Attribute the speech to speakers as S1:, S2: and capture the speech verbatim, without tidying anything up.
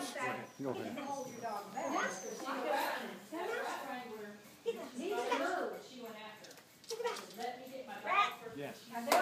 S1: Yes. Go ahead.
S2: Hold your dog back.
S3: She went after. Let me get my dog first.
S1: Yes.
S2: I do